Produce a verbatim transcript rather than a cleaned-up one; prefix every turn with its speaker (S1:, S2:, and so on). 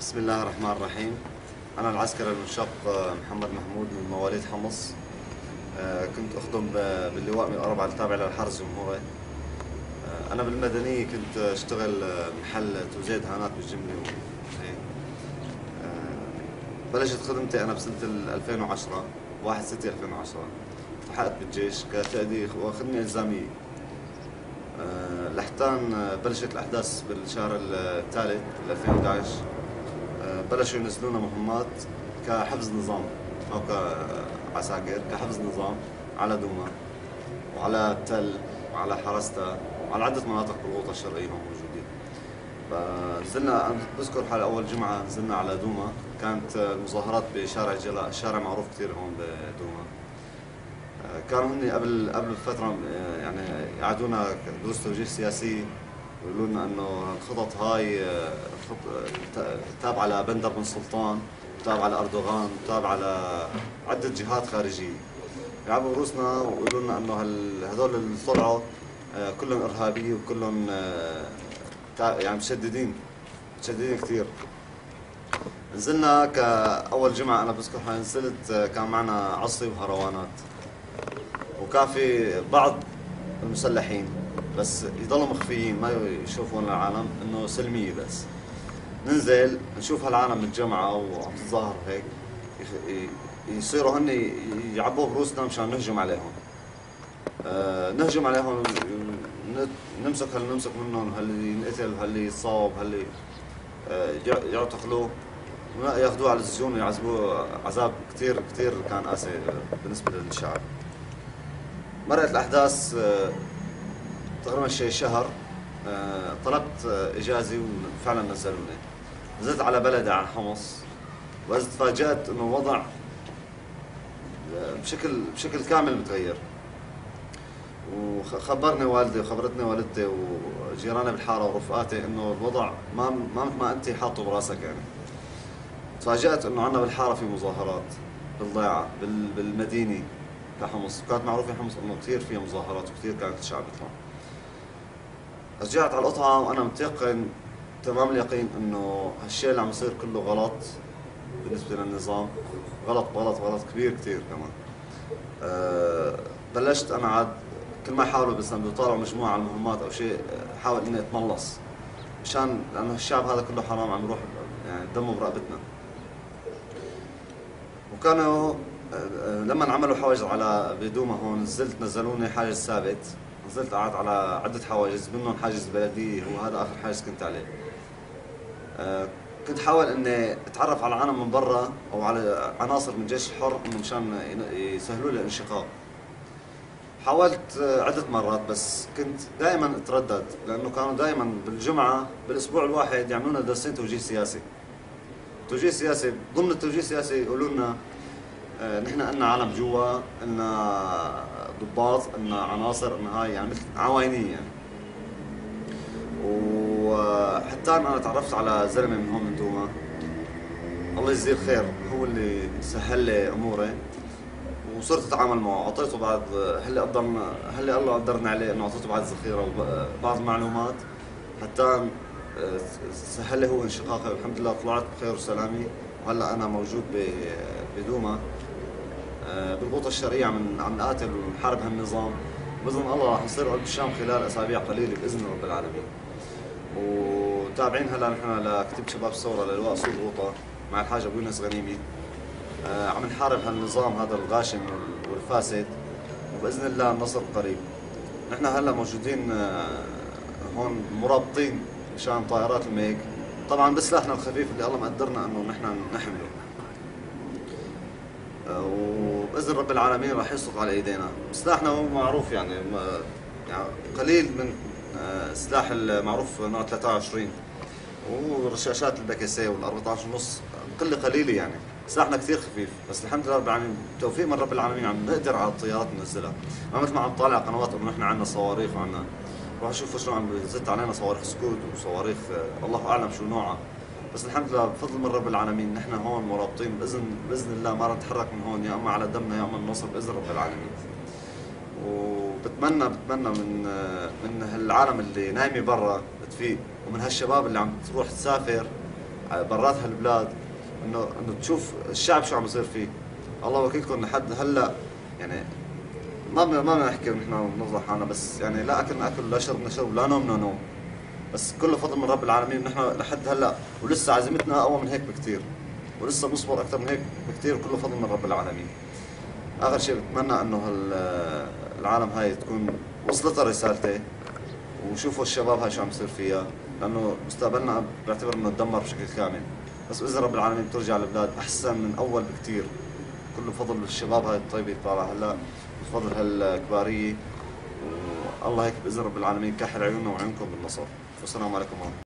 S1: بسم الله الرحمن الرحيم. أنا العسكري المنشق محمد محمود من مواليد حمص. آه، كنت أخدم باللواء مئة وأربعة التابع للحرس الجمهوري. آه، أنا بالمدنية كنت أشتغل محل توزيع دهانات بالجملة وهيك. آه، بلشت خدمتي أنا بسنة ألفين وعشرة، واحد ستة ألفين وعشرة. التحقت بالجيش كتأدية وخدمة إلزامية. آه، لحتان بلشت الأحداث بالشهر الثالث ألفين وأحد عشر. بلشوا ينزلونا مهمات كحفظ نظام أو كعساكر، كحفظ نظام على دوما وعلى تل وعلى حرستا وعلى عدة مناطق بالغوطة الشرقية هم موجودين. فنزلنا، بذكر حال أول جمعة نزلنا على دوما، كانت المظاهرات بشارع جلاء، الشارع معروف كثير هون بدوما. كانوا هن قبل قبل فترة يعني يعدونا دروس توجيه سياسي ويقولوا لنا انه الخطط هاي تابعه لبندر بن سلطان، تابعه لاردوغان، تابعه لعده جهات خارجيه. يلعبوا روسنا ويقولوا لنا انه هذول اللي طلعوا كلهم ارهابيه وكلهم يعني مشددين مشددين كثير. نزلنا كاول جمعه، انا بذكر حالي نزلت كان معنا عصي وهروانات، وكان في بعض المسلحين بس يضلوا مخفيين ما يشوفون العالم انه سلميه. بس ننزل نشوف هالعالم متجمعه وعم تتظاهر هيك، يصيروا هن يعبوا بروسنا مشان نهجم عليهم. أه نهجم عليهم، نمسك هاللي نمسك منهم، هاللي ينقتل وهاللي يتصاوب، هاللي أه يعتقلوه وياخذوه على السجون ويعذبوه عذاب كثير كثير كان قاسي بالنسبه للشعب. مرقت الاحداث أه تقريبا شيء شهر. أه طلبت اجازه وفعلا نزلوني. نزلت على بلدي على حمص، بس تفاجأت انه الوضع بشكل بشكل كامل متغير. وخبرني والدي وخبرتني والدتي وجيراني بالحاره ورفقاتي انه الوضع ما ما مثل ما انت حاطه براسك. يعني تفاجأت انه عندنا بالحاره في مظاهرات بالضيعه بالمدينه كحمص، كانت معروفه حمص انه كثير فيها مظاهرات وكثير كانت الشعب يطلع. رجعت على القطعه وانا متيقن تمام اليقين انه هالشيء اللي عم يصير كله غلط بالنسبه للنظام، غلط غلط غلط كبير كثير كمان. أه بلشت انا عاد كل ما يحاولوا بس انه يطالعوا مجموعه على المهمات او شيء، حاول اني اتملص مشان لانه الشعب هذا كله حرام عم يروح يعني دمه برقبتنا. وكانوا لما عملوا حواجز على بدوما هون، نزلت نزلوني حاجز ثابت، نزلت قعدت على عده حواجز منهم حاجز بلديه، هو هذا اخر حاجز كنت عليه. أه كنت حاول اني اتعرف على العالم من برا او على عناصر من الجيش الحر مشان يسهلوا لي الانشقاق. حاولت عدة مرات بس كنت دائما اتردد، لانه كانوا دائما بالجمعة بالاسبوع الواحد يعملوا لنا درسين توجيه سياسي. توجيه سياسي ضمن التوجيه السياسي يقولوا لنا اه نحن لنا عالم جوا، لنا ضباط، لنا عناصر، لنا هاي يعني مثل عواينية يعني. وحتى انا تعرفت على زلمة من هون من دوما، الله يجزيه الخير، هو اللي سهل لي اموري وصرت اتعامل معه. اعطيته بعض هل قدرنا هل الله قدرنا عليه انه اعطيته بعض ذخيره وبعض المعلومات حتى سهل لي هو انشقاقي، والحمد لله طلعت بخير وسلامه. وهلا انا موجود بدوما بالغوطه الشرقيه، عم عم نقاتل ونحارب هالنظام. باذن الله رح نصير قلب الشام خلال اسابيع قليله باذن رب العالمين. وتابعين هلا نحن لكتيبه شباب الثوره للواء سوق غوطه مع الحاج ابو يونس غنيمي، عم نحارب هالنظام هذا الغاشم والفاسد، وباذن الله النصر قريب. نحن هلا موجودين هون مرابطين مشان طائرات الميج، طبعا بسلاحنا الخفيف اللي الله مقدرنا انه نحن نحمله، وباذن رب العالمين راح يسقط على ايدينا. سلاحنا هو معروف يعني, يعني قليل من سلاح المعروف نوع ثلاثة وعشرين، ورشاشات البكاسيه وال أربعة عشر ونص قله قليله يعني. سلاحنا كثير خفيف، بس الحمد لله رب العالمين توفيق من رب العالمين عم نقدر على الطيارات ننزلها. ما مثل ما عم طالع قنوات انه نحن عندنا صواريخ وعندنا، روح شوفوا شلون عم بزت علينا صواريخ سكود وصواريخ الله اعلم شو نوعها. بس الحمد لله بفضل من رب العالمين نحن هون مرابطين، باذن باذن الله ما رح نتحرك من هون، يا اما على دمنا يا اما النصر باذن رب العالمين. وبتمنى بتمنى من من هالعالم اللي نايمه برا تفيق، ومن هالشباب اللي عم تروح تسافر برات هالبلاد، انه انه تشوف الشعب شو عم يصير فيه. الله وكيلكم لحد هلا يعني ما بدنا ما بدنا نحكي نحن بنفضح حالنا، بس يعني لا اكلنا اكل لا شربنا شرب لا نومنا نوم، بس كله فضل من رب العالمين. نحن لحد هلا ولسه عزيمتنا اقوى من هيك بكثير، ولسه بنصبر اكثر من هيك بكثير، كله فضل من رب العالمين. اخر شيء بتمنى انه العالم هاي تكون وصلتها رسالتي، وشوفوا الشباب هاي شو عم يصير فيها، لانه مستقبلنا بعتبر انه تدمر بشكل كامل. بس باذن رب العالمين بترجع البلاد احسن من اول بكثير، كله بفضل الشباب هاي الطيبه اللي طالعه هلا، بفضل هالكباريه. والله هيك باذن رب العالمين كحل عيوننا وعيونكم بالنصر. والسلام عليكم ورحمه الله.